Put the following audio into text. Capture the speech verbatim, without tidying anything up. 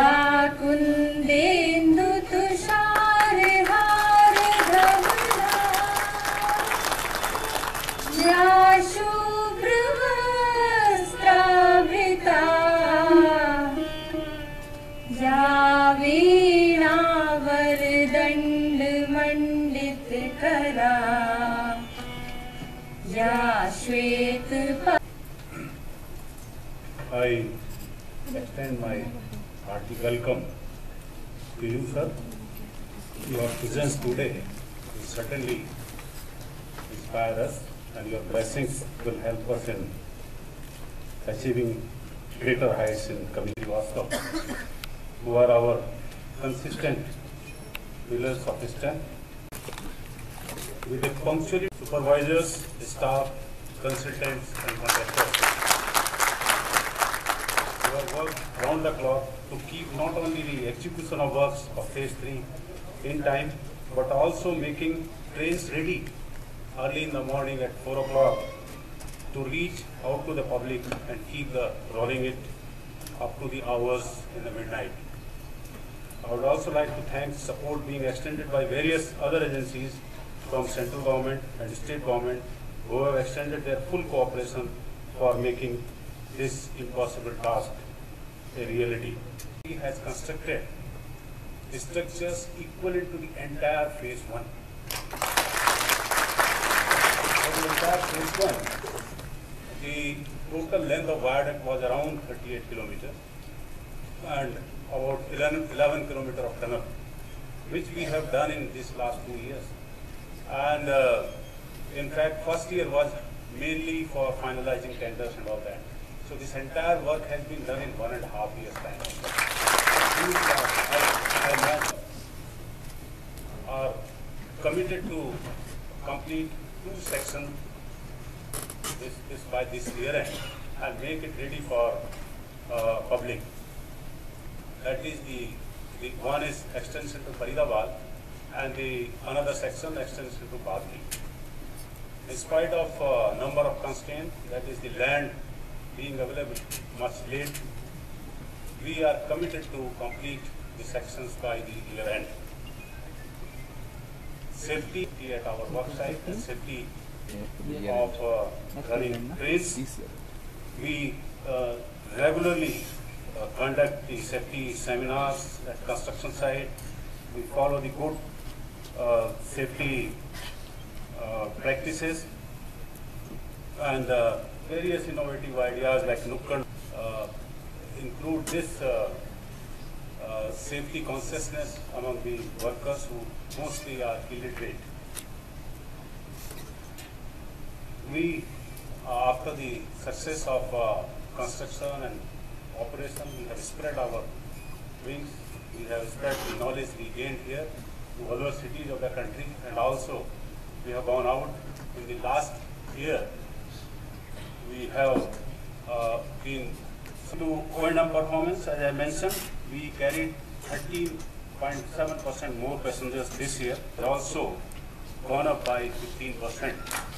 कुन्देन्दु तुषार हार धवला या शुभ्र वस्त्रावृता या वीणा वरदण्ड मंडित करा या श्वेत I extend my hearty welcome to you, sir. Your presence today will certainly inspire us, and your blessings will help us in achieving greater heights in community Vastav, who are our consistent pillars of strength. With the punctually supervisors, staff, consultants, and contractors, we have worked round the clock to keep not only the execution of works of phase three in time, but also making trains ready early in the morning at four o'clock to reach out to the public and keep the rolling it up to the hours in the midnight. I would also like to thank support being extended by various other agencies from central government and state government who have extended their full cooperation for making this impossible task a reality. He has constructed structures equivalent to the entire phase one. For the entire phase one, the total length of viaduct was around thirty-eight kilometers and about eleven, eleven kilometers of tunnel, which we have done in these last two years. And uh, in fact, first year was mainly for finalizing tenders and all that. So this entire work has been done in one and a half years time. We are, I, I are committed to complete two sections this, this by this year end and make it ready for uh, public. That is the, the one is extension to Faridabad and the another section extension to Badli. In spite of uh, number of constraints, that is the land being available much late, we are committed to complete the sections by the year end. Safety at our work site and safety of uh, running trains. We uh, regularly uh, conduct the safety seminars at construction site. We follow the good uh, safety uh, practices and uh, various innovative ideas like Nukkad uh, include this uh, uh, safety consciousness among the workers who mostly are illiterate. We, uh, after the success of uh, construction and operation, we have spread our wings. We have spread the knowledge we gained here to other cities of the country, and also we have gone out in the last year. We have uh, been to O and M performance, as I mentioned, we carried thirteen point seven percent more passengers this year, also gone up by fifteen percent.